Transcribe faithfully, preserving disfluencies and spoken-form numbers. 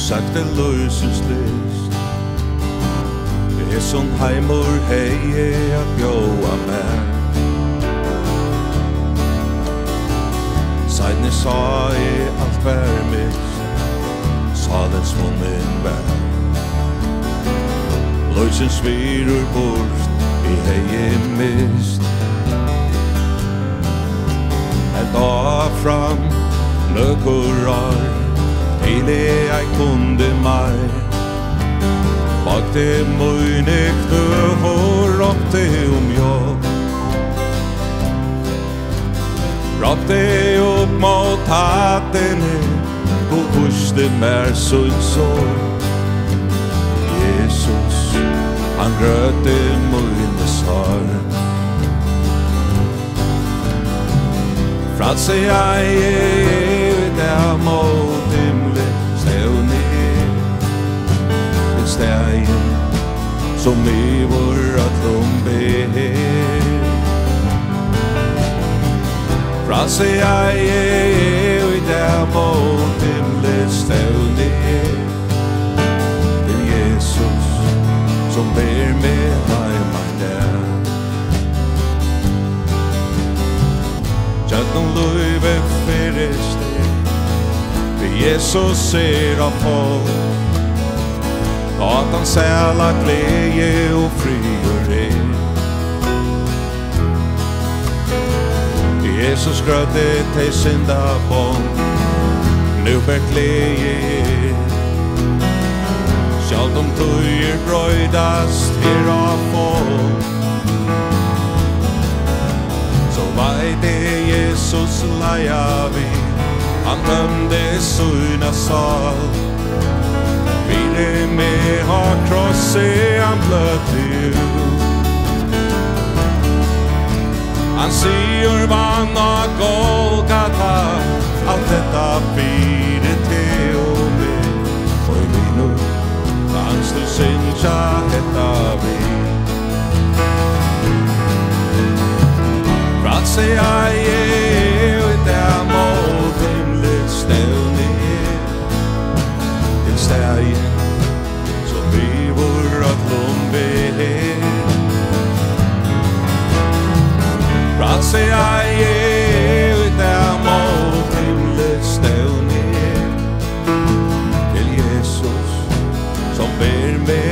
Sakte løsens list Det som heimur hei a bjóa mer Seidni sa I alt vær mist Sa den svunnen vær Løsens virur bort I hei mist Helt av fram nøkurar Hele jeg kunde meg Bakte møyne knø og råpte om jobb Råpte opp mot hattene Og puste mer sånn så Jesus, han rødde møyne svar Fralse jeg er der mot himle Stævne Den stægen som I vår atlom beher Fralse jeg er der mot himle Stævne Den Jesus som ber med heima der Tjötnon løyve fyreste For Jesus ser av folk At han sæla glede og fri og ren Jesus grødde til synda bånd Nu ber glede Sjalt om tøyer brøydast her av folk Så vei det Jesus leia vi Han dømde søgna sal Vire med har krosset han blødde ut Han sier vann og Golgata Alt detta blir til og med Og I vino Dans du synja hetta vi Fralse jeg er og der mot himle stævne Den stægen som vi vår atlom beher Fralse jeg er og der mot himle stævne Til Jesus som ber med